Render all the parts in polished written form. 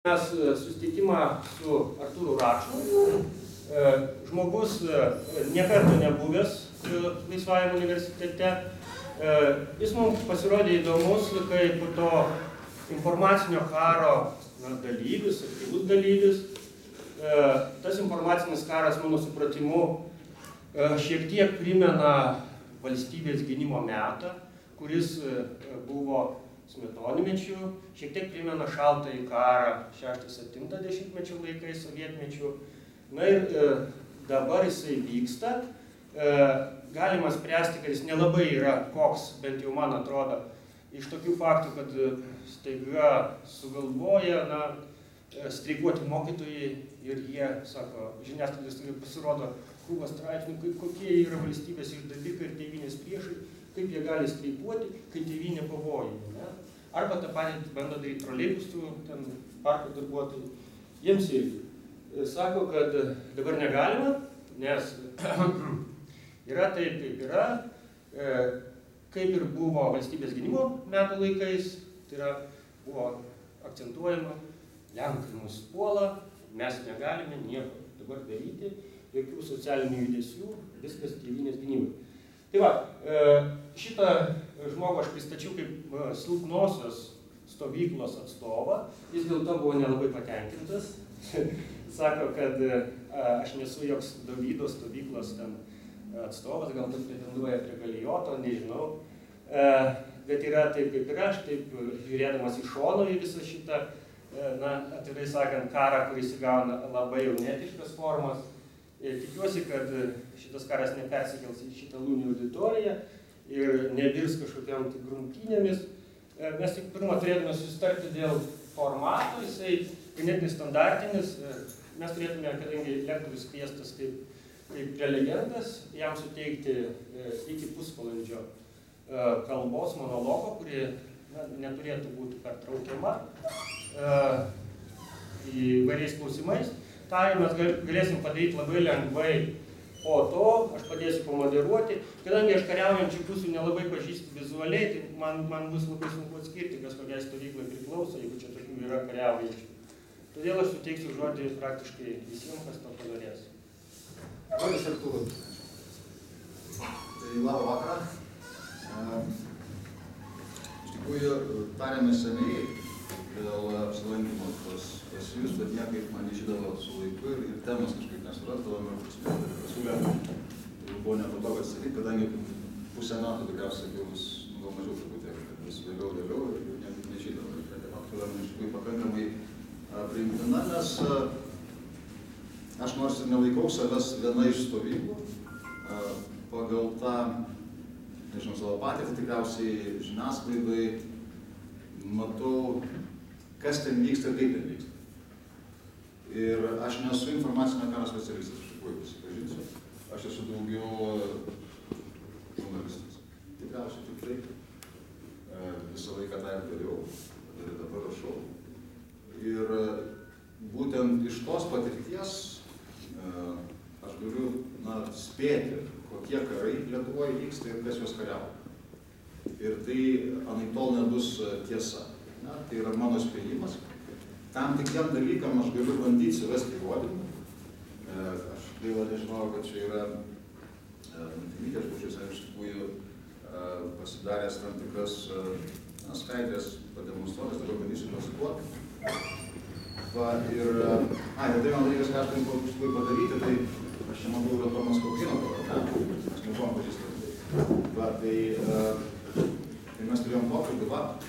Mes susitikimą su Artūru Račnu, žmogus niekarto nebuvęs Laisvajame universitete. Jis mums pasirodė įdomus kaip to informacinio karo dalyvis, aktyvus dalyvis. Tas informacinis karas, mano supratimu, šiek tiek primena valstybės gynimo metą, kuris buvo smetonmečių, šiek tiek primena šaltąjį karą 6-70 laikais, sovietmečių. Na ir dabar jisai vyksta. Galima spręsti, kad jis nelabai yra koks, bent jau man atrodo, iš tokių faktų, kad staiga sugalvoja streikuoti mokytojai ir jie, sako, žiniasklaidos pasirodo krūvą straipsnių, kokie yra valstybės išdavikai ir tėvynės priešai, kaip jie gali streikuoti, kai tėvynė pavojai. Arba tą patį bando daryti troleibusų, ten parko darbuotojai. Jiems irgi sako, kad dabar negalima, nes yra taip, kaip yra, kaip ir buvo valstybės gynimo metų laikais, tai yra buvo akcentuojama, Lenkai mus puola, mes negalime nieko dabar daryti, jokių socialinių judesių, viskas tėvynės gynybai. Tai va, šitą žmogų aš pristačiau kaip silpnosios stovyklos atstovą, jis dėl to buvo nelabai patenkintas. Sako, kad aš nesu joks Davydo stovyklos atstovas, gal taip pretenduoja prie Galijoto, nežinau. Bet yra taip, kaip ir aš, taip žiūrėdamas į šoną į visą šitą, atvirai sakant, karą, kuris įgauna labai jaunetiškas formas. Tikiuosi, kad šitas karas nepersikels į šitą lūnį auditoriją ir nevirs kažkokiam tik grumtynėmis. Mes tik pirmą turėtume susitarti dėl formato, jisai ganėtinai standartinis. Mes turėtume, kadangi lektorius kviestas kaip prelegentas, jam suteikti iki pusvalandžio kalbos monologo, kuri neturėtų būti pertraukiama įvairiais klausimais. Tai mes galėsim padaryti labai lengvai. Po to aš padėsiu pamoderuoti. Kadangi aš kariaujančių pusių nelabai pažįstu vizualiai, tai man bus labai sunku atskirti, kas kokiai stovyklai priklauso, jeigu čia tokių yra kariaujančių. Todėl aš suteiksiu žodį praktiškai visiems, kas to panorės. Žodis Artūras. Tai labą vakarą. Iš tikrųjų, tarėmės seniai dėl apsilankimo pas jūs, bet niekaip man išydavo su laiku ir temas kažkaip nesurasdavom ir pasiūlėm. Ir buvo nepatogu atsakyti, kadangi pusę metų tikriausiai jau bus gal mažiau truputėlį, kad bus vėliau ir niekaip neišydavo. Ir ta tema turėjom iš tikrųjų pakankamai priimtina, nes aš nors ir nelaikau savęs viena iš stovyklų, pagal tą, nežinau, savo patirtį tikriausiai žiniasklaidai matau, kas ten vyksta ir kaip ten vyksta. Ir aš nesu informacinio karo specialistas, iš tikrųjų pasipažinsiu. Aš esu daugiau žurnalistas. Tikriausiai tik taip. Visą laiką tą ir dariau, ir dabar rašau. Ir būtent iš tos patirties aš galiu spėti, kokie karai Lietuvoje vyksta ir kas juos kariauja. Ir tai anaiptol nebus tiesa. Tai yra mano spėjimas. Tam tikriem dalykam aš galiu bandyti suvesti įrodymų. Aš gaila nežinau, kad čia yra Mintimytė, aš būčiau iš tikrųjų pasidaręs tam tikras skaidrės pademonstruotas, dabar bandysiu pasikuoti. Ir tai man dalykas, ką aš turiu iš tikrųjų padaryti, tai aš čia matau yra Tomas Kaukino, aš nebuvom pažįstami. Tai mes turėjom pokalbį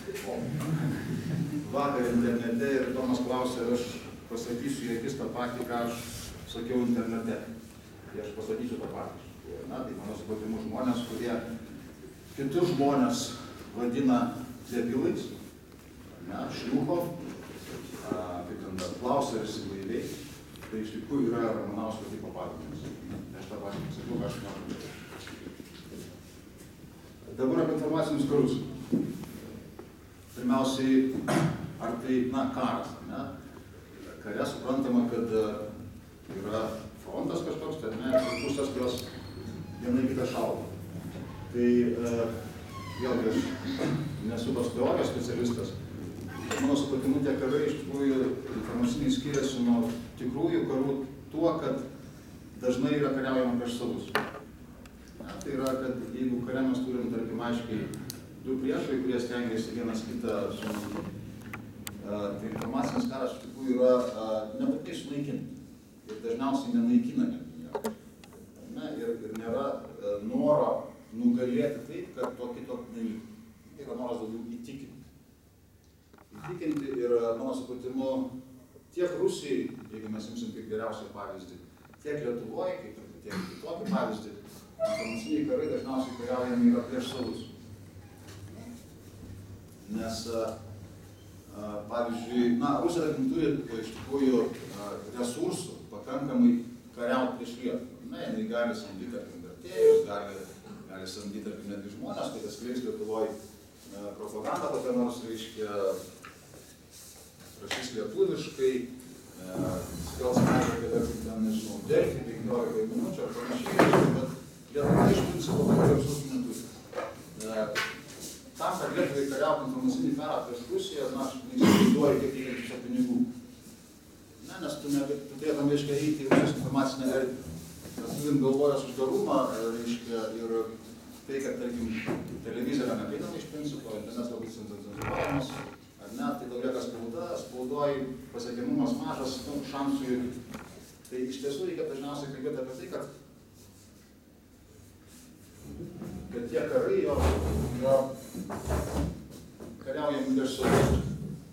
vakar internete ir Tomas klausė, ar aš pasakysiu į akis tą patį, ką aš sakiau internete. Tai aš pasakysiu tą patį. Tai mano supratimu žmonės, kurie kitus žmonės vadina debilais, šliucho, kaip ten dar klauseris įvairiai, tai iš tikrųjų yra Ramanausko tipo pagrindas. Aš tą patį pasakiau, ką aš noriu. Dabar apie informacinius karus. Pirmiausiai, ar tai, karas, ne? Kare suprantama, kad yra frontas kažkoks, tai ne, ir pusės, kurios viena kitą šaudo. Tai, vėlgi, aš nesu tos teorijos specialistas, bet mano supratimu tie karai iš tikrųjų tikrųjų karų tuo, kad dažnai yra kariaujama prieš savus. Tai yra, kad jeigu kare mes turim, tarkim, aiškiai du priešai, kurie stengiasi vienas kitą sunaikinti. Tai informacinis karas iš tikrųjų yra nebūtinai sunaikinti. Ir dažniausiai nenaikinami. Ir nėra noro nugalėti taip, kad to kito neliktų. Tai yra noras daugiau įtikinti. Įtikinti ir, mano supratimu, tiek Rusijai, jeigu mes imsim kaip geriausią pavyzdį, tiek Lietuvoje, kaip truputėlį kitokį pavyzdį, informaciniai karai dažniausiai kariaujami yra prieš savus. Nes, pavyzdžiui, Rusija turi iš tikrųjų resursų pakankamai kariauti prieš Lietuvą. Jinai gali samdyti, tarkim, vertėjus, gali samdyti, tarkim, netgi žmonės, kurie skleis Lietuvoje propagandą kokią nors, reiškia, rašys lietuviškai, skels medžiagą, tarkim, ten, nežinau, Delfi, 15 minučių ar panašiai, bet Lietuva iš principo tokių resursų neturi. Tam, kad Lietuvai kariautų informacinį karą prieš Rusiją, aš neįsivaizduoju, kiek reikia čia pinigų. Nes tu turėtum, reiškia, eiti į Rusijos informacinę erdvę. Mes turim galvojęs uždarumą, reiškia, ir tai, kad, tarkim, televizija yra neprieinama iš principo, internetas labai cenzūruojamas, ar ne, tai daug lieka spauda, spaudoj pasiekiamumas mažas, šansų ir... Tai iš tiesų reikia dažniausiai kalbėti apie tai, kad tie karai jo yra kariaujami prieš savus.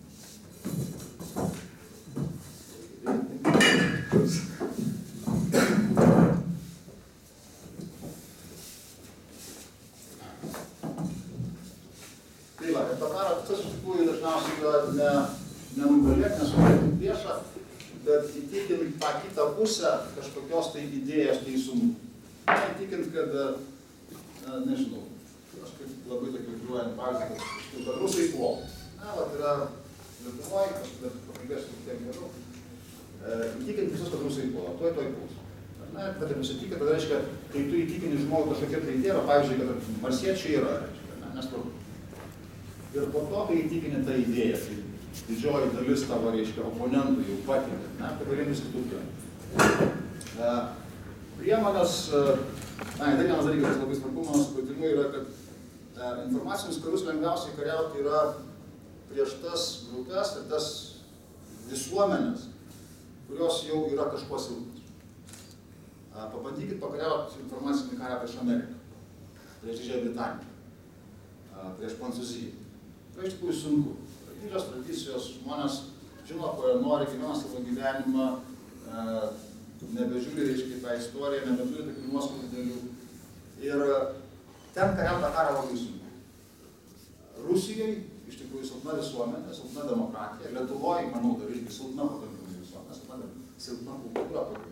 Tai va, ir to karo tikslas iš tikrųjų dažniausiai yra nenugalėti, nesugalėti priešą, bet įtikinti tą kitą pusę kažkokios tai idėjos teisumų. Įtikinti, kad nežinau, aš kaip labai tokį užduojant pavyzdį, kad rusai puola. Yra Lietuvoje, aš pakalbėsiu tiek vėliau, įtikinti visus, kad rusai puola, tuoj puls. Bet ir nusitikinti, tada reiškia, kai tu įtikini žmogų kažkokia tai idėja, pavyzdžiui, kad marsiečiai yra, reiškia, nesvarbu. Ir po to, kai įtikini tą idėją, tai didžioji dalis tavo, reiškia, oponentų jau patinka, tai galimtis kitų priemonių. Priemonės, tai vienas dalykas, kas labai svarbu, mano supratimu, yra, kad informacinius karus lengviausiai kariauti yra prieš tas grupės ir tas visuomenės, kurios jau yra kažkuo silpnos. Pabandykit pakariauti informacinį karą prieš Ameriką, prieš Didžiąją Britaniją, prieš Prancūziją. Tai iš tikrųjų sunku. Didžios tradicijos, žmonės žino, ko jie nori, gyvena savo gyvenimą, nebežiūri, reiškia, tą istoriją, nebeturi tokių nuoskaudų dėlių. Ir ten kariauti karą labai sunku. Rusijai iš tikrųjų silpna visuomenė, silpna demokratija. Lietuvoje, manau, dar irgi silpna pakankamai visuomenė, silpna kultūra pakankamai.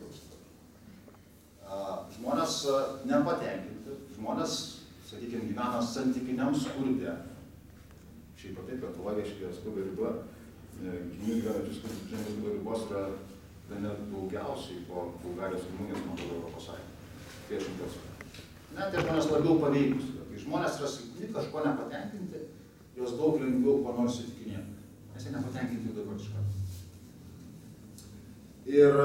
Žmonės nepatenkinti, žmonės, sakykime, gyvena santykiniam skurde. Šiaip taip, Lietuvoje, reiškia, skurdo riba, žmonių gyvenančių skurdo ribos yra bene daugiausiai po Bulgarijos Rumunijos, man atrodo, Europos Sąjungos. Tie žmonės labiau paveikus. Kai žmonės yra silpni, kažko nepatenkinti, jos daug lengviau ko nors įtikinėti. Nes jie nepatenkinti jau dabar iš karto. Ir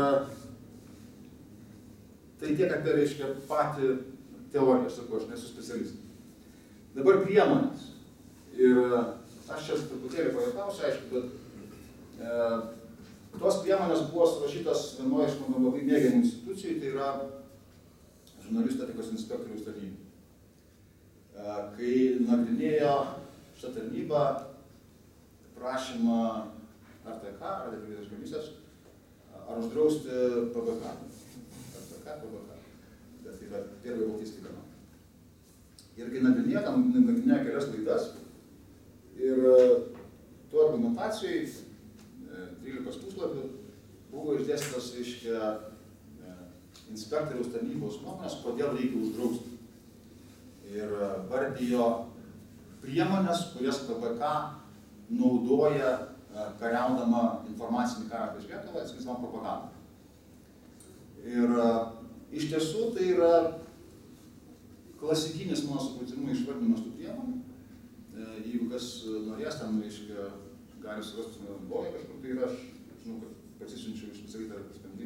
tai tiek apie, reiškia, patį teoriją, aš sakau, aš nesu specialistas. Dabar priemonės. Ir aš čia truputėlį pajuokausiu, aišku, bet tos priemonės buvo surašytos vienoje iš mano labai mėgiamų institucijų, tai yra žurnalistų etikos inspektoriaus tarnyba. Kai nagrinėjo šitą tarnybą prašymą RTK, ar Televizijos komisijos, ar uždrausti PBK. RTK, PBK. Bet tai yra Первый Балтийский канал. Ir kai nagrinėjo kelias laidas, ir tuo argumentacijai 13 puslapių buvo išdėstytas, reiškia, inspektoriaus tarnybos nuomonės, kodėl reikia uždrausti. Ir vardijo priemonės, kurias PBK naudoja kariaudama informacinį karą prieš Lietuvą, atskleisdama propagandą. Ir iš tiesų tai yra klasikinis, mano supratimu, išvardinimas tų priemonių. Jeigu kas norės, ten, reiškia, gali surasti naudoja kažkur, tai ir aš žinau, kad pasisiunčiu iš specialiai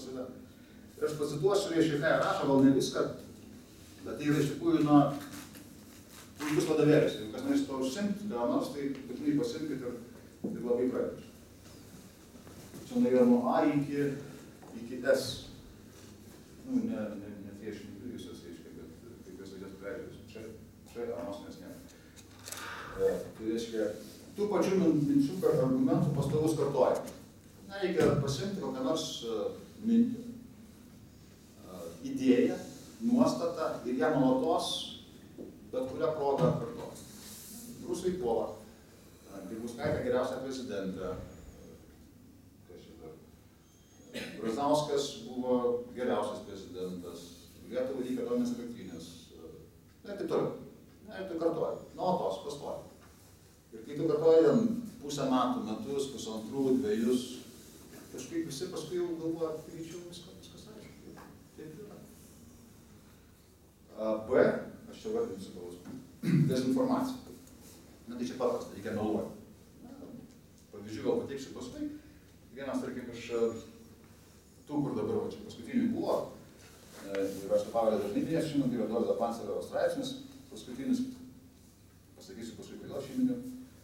save. Ir aš pacituosiu, reiškia, ką jie rašo, gal ne viską, bet tai yra iš tikrųjų, puikus vadovėlis. Jeigu kas norės to užsimti, gal nors, tai būtinai pasimkit ir labai pradėčiau. Čia yra nuo A iki S. Nu, ne priešininkų visos, reiškia, bet kaip jos vadės perėdus. Čia anos mes ne. Tai reiškia, tų pačių minčių argumentų pastovus kartuoja. Na, reikia pasimti kokią nors mintį, idėją, nuostatą ir ją nuolatos bet kurią progą kartuoti. Rusai puola, Grybauskaitė geriausia prezidentė, Brazauskas buvo geriausias prezidentas, Lietuvai reikia atominės elektrinės, ir taip toliau. Ir tu kartuoji, nuolatos, pastoji. Ir kai tu kartuoji pusę metų, metus, pusantrų, dvejus, kažkaip visi paskui jau galvoja, greičiau viskas aišku. Taip yra. B, aš čia vardinsiu galus, dezinformacija. Na tai čia paprasta, reikia meluoti. Pavyzdžių gal pateiksiu paskui. Vienas, tarkim, iš tų, kur dabar čia paskutinių buvo, ir aš tą pavardę dažnai minėsiu, šiandien tai yra Dovydo Pancerovo straipsnis, paskutinis, pasakysiu paskui, kodėl šį miniu.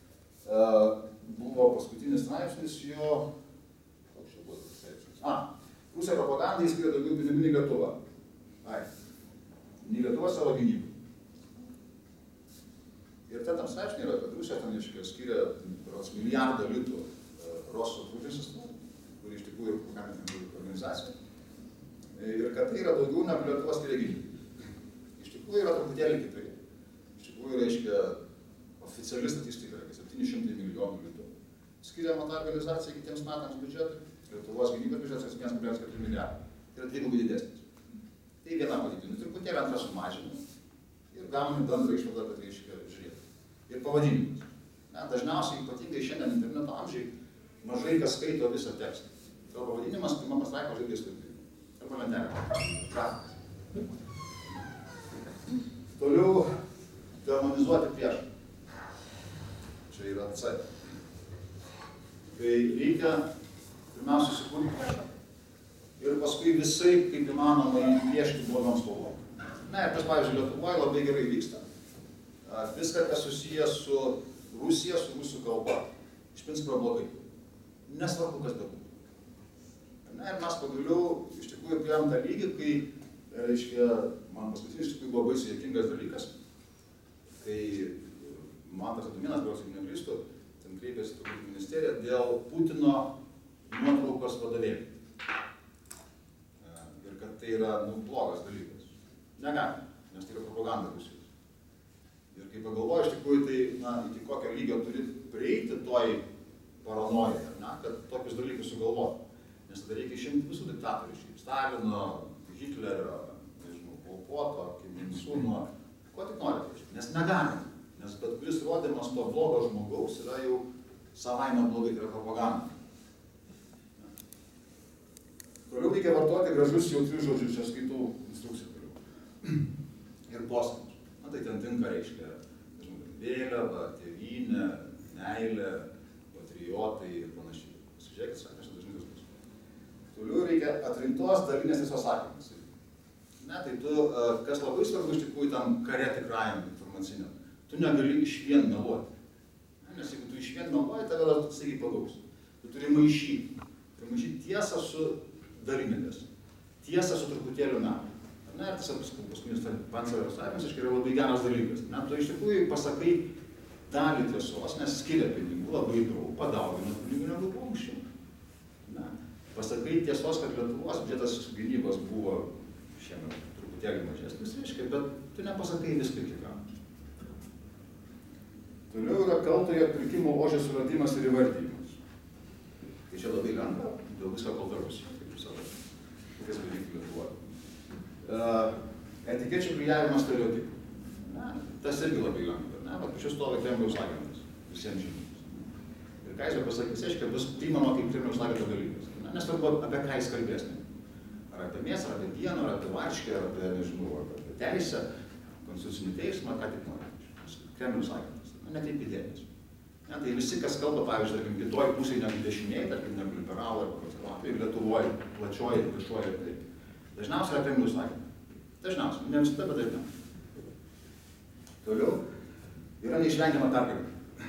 Buvo paskutinis straipsnis jo, koks čia buvo tas straipsnis? Rusija propagandai skiria daugiau pinigų nei Lietuva. Nei Lietuva savo gynybai. Ir tam straipsnė yra, kad Rusija tam skiria milijardą litų Rosso Putinsistų, kur iš tikrųjų ir programinė organizacija. Ir kad tai yra daugiau negu Lietuva skiria gynybai. Iš tikrųjų yra truputėlį kitai. Iš tikrųjų reiškia oficiali statistika, kad 700 milijonų litų skiriama tą organizaciją kitiems metams biudžetui, Lietuvos gynybos biudžetas 1,4 milijardų. Tai yra dvigubai didesnis. Tai viena padidinus, truputėlį antrą sumažinus ir gauname bendrą išvadą, kad reiškia žiūrėti. Ir pavadinimus. Dažniausiai, ypatingai šiandien interneto amžiai, mažai kas skaito visą tekstą. Tavo pavadinimas, pirmą pastraipą žaidės taip. Arba lentelė. Praktas. Toliau demonizuoti priešą. Čia yra C. Tai reikia pirmiausia susikurti priešą ir paskui visai, kaip įmanoma, piešti blogom spalvom. Na ir tas, pavyzdžiui, Lietuvoje labai gerai vyksta. Viską, kas susijęs su Rusija, su rusų kalba, iš principo blogai. Nesvarbu, kas bebūtų. Na ir mes pagaliau iš tikrųjų priėjom tą lygį, kai, reiškia, man paskutinis iš tikrųjų buvo baisiai juokingas dalykas, kai Mantas Adomėnas, berods jeigu neklystu, ten kreipėsi turbūt į ministeriją dėl Putino nuotraukos vadovėlių. Ir kad tai yra blogas dalykas. Negali, nes tai yra propaganda Rusijos. Ir kai pagalvoju, iš tikrųjų, tai iki kokio lygio turi prieiti toj paranoja, kad tokius dalykus sugalvoti. Nes tada reikia išimti visų diktatorių, Stalino, Hitlerio, nežinau, Pol Poto, Kim Il-sung'o, ko tik norite. Nes negalime. Nes bet kuris rodymas to blogo žmogaus yra jau savaime blogai, tai yra propaganda. Toliau reikia vartoti gražus jautrius žodžius, čia skaitau instrukciją toliau. Ir posakius. Na tai ten tinka, reiškia, vėliava, tėvynė, meilė, patriotai ir panašiai. Pasižiūrėkit, sakė, aš dažnai tas bus. Toliau reikia atrinktos dalinės visos sakymas. Ne, tai tu, kas labai svarbu iš tikrųjų tam kare tikrajam informaciniam, tu negali iš vien meluoti. Nes jeigu tu iš vien meluoji, tave dar staigiai pagaus. Tu turi maišyti. Tu maišyti tiesą su dalinėmis. Tiesą su truputėliu metų. Na ir tas paskutinis Pancerovo straipsnis yra labai geras dalykas. Na, tu iš tikrųjų pasakai dalį tiesos, nes skiria pinigų labai daug, padaugina pinigų negu buvo anksčiau. Na, pasakai tiesos, kad Lietuvos biudžetas gynybos buvo šiemet truputėlį mažesnis, reiškia, bet tu nepasakai viską iki galo. Toliau yra kaltojo pirkimo ožio suradimas ir įvardymas. Tai čia labai lengva, dėl visko kalta Rusija, kaip visada. Kokias dalykų Lietuvoje. Etikečių klijavimas stereotipų. Tas irgi labai lengva. Bet pačiu stovi Kremliaus agentas, visiems žinomas. Ir ką jis pasakys, aiškiai, bus priimama kaip Kremliaus agento dalykas. Nesvarbu, apie ką jis kalbės. Ar apie mėsą, ar apie dieną, ar apie varškę, ar apie, nežinau, ar apie teisę, konstitucinį teismą, ką tik nori. Kremliaus agentas. Netaip idėjas. Tai visi, kas kalba, pavyzdžiui, kitoj pusėje negu dešiniai, tarkim, negu liberalai arba konservatoriai, Lietuvoje plačioji, viešoji ir taip. Dažniausiai yra kremlių užsakymai. Dažniausiai, ne visada, bet dažniausiai. Toliau yra neišvengiama pergalė.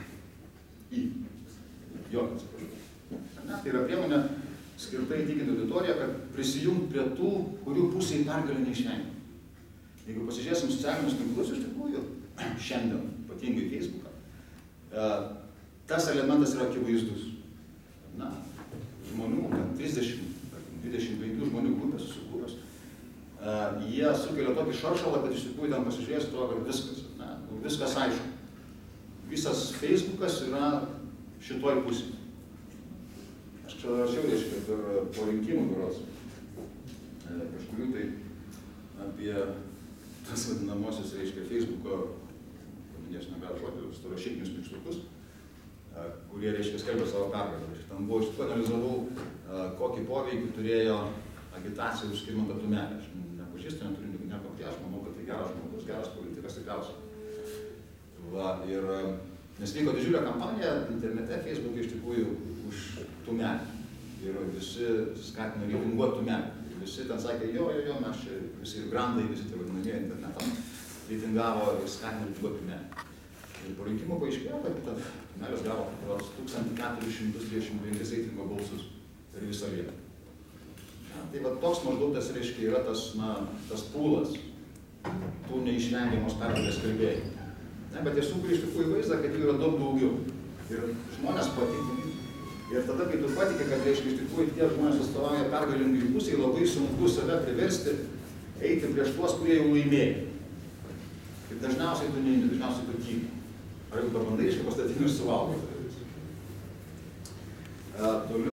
Jokio, atsiprašau. Tai yra priemonė skirta įtikinti auditoriją, kad prisijungt prie tų, kurių pusėje pergalė neišvengiama. Jeigu pasižiūrėsim socialinius tinklus, iš tikrųjų, šiandien, ypatingai Facebooką, tas elementas yra akivaizdus. Na, žmonių, 30-25 žmonių grupės susikūrus, jie sukelia tokį šaršalą, kad iš tikrųjų ten pasižiūrės to, kad viskas, viskas aišku. Visas Facebookas yra šitoj pusėje. Aš čia rašiau, reiškia, po rinkimų berods, kažkurių tai apie tas vadinamosius, reiškia, Facebooko, paminėsiu negalą žodį, storašikinius nykštukus, kurie, reiškia, skelbė savo pergalę. Tam buvo, iš tikrųjų, analizavau, kokį poveikį turėjo agitacija už Skirmantą Tumelį. Aš nepažįstu, neturiu nieko prieš, aš manau, kad tai geras žmogus, geras politikas tikriausiai. Nes vyko didžiulė kampanija internete, Facebook'e iš tikrųjų už Tumelį. Ir visi skatino reitinguoti Tumelį. Visi ten sakė, jo, mes čia visi ir grandai, visi tai vadinamieji internetam reitingavo ir skatino reitinguoti Tumelį. Ir po rinkimų paaiškėjo, kad Tumelis gavo 1425 reitingo balsus per visą Lietuvą. Tai va toks maždaug tas, reiškia, yra tas pūlas tų neišvengiamos pergalės kalbėjimų. Bet jie sukuria iš tikrųjų vaizdą, kad jų yra daug daugiau. Ir žmonės patikė. Ir tada, kai tu patikė, kad, reiškia, iš tikrųjų tie žmonės atstovauja pergalingai pusiai, labai sunku save priversti eiti prieš tuos, kurie jau laimėjo. Ir dažniausiai tu neini, dažniausiai tu tyli. Ar jau pabandai, reiškia, pastatinius suvalgyti. Toliau.